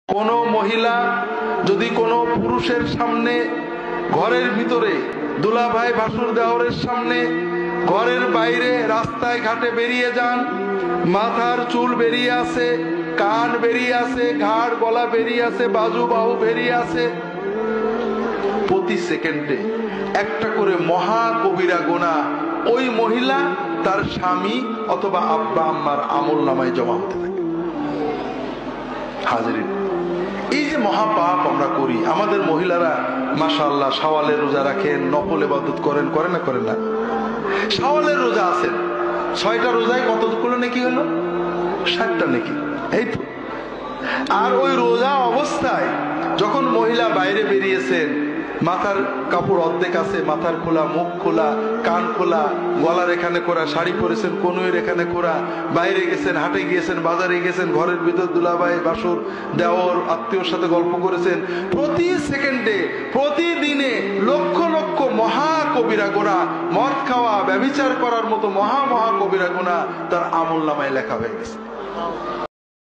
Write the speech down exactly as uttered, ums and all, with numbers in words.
কোনো মহিলা যদি কোনো পুরুষের সামনে, ঘরের ভিতরে দুলাভাই ভাসুর দেওরের সামনে, ঘরের বাইরে রাস্তায় ঘাটে বেরিয়ে যান, মাথার চুল বেরিয়ে আসে, কান বেরিয়ে আসে, ঘাড় গলা বেরিয়ে আসে, বাজু বাহু বেরিয়ে আসে, প্রতি সেকেন্ডে একটা করে মহা কবিরা গুনাহ ওই মহিলা তার স্বামী অথবা আব্বা আম্মার আমল নামায় জমা হতে থাকে। হাজিরিন, এই যে মহাপাপ আমরা করি, আমাদের মহিলারা মাশাআল্লাহ শাওয়ালের রোজা রাখেন, নফল ইবাদত করেন, করেন না করেন না? শাওয়ালের রোজা আছেন, ছয়টা রোজায় কতগুলো নেকি হলো? ষাটটা নেকি, এই তো। আর ওই রোজা অবস্থায় যখন মহিলা বাইরে বেরিয়েছেন, মাথার কাপড় অর্ধেক আছে, মাথার খোলা, মুখ খোলা, কান খোলা, গলার এখানে করা, শাড়ি পরেছেন, কনুয়ের এখানে করা, বাইরে গেছেন, হাটে গিয়েছেন, বাজারে গেছেন, ঘরের ভিতর দুলাভাই বাসুর দেওর আত্মীয়র সাথে গল্প করেছেন, প্রতি সেকেন্ডে প্রতিদিনে লক্ষ লক্ষ মহা কবিরা গুনাহ, মদ খাওয়া, ব্যভিচার করার মতো মহা মহা কবিরা গুনাহ তার আমল নামায় লেখা হয়ে গেছে।